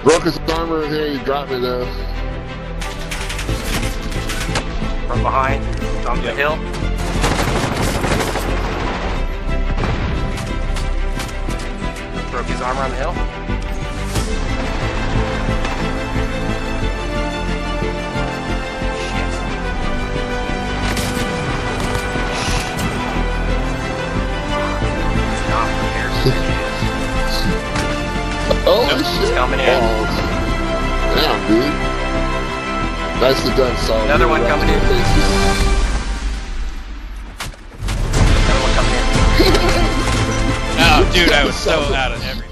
Broke his armor in here, you got me there. From behind, on the hill. Broke his armor on the hill. Oh shit! Coming in. Damn, dude. Nicely done, Saul. Another one coming in. Another one coming in. Oh, dude, I was so out of everything.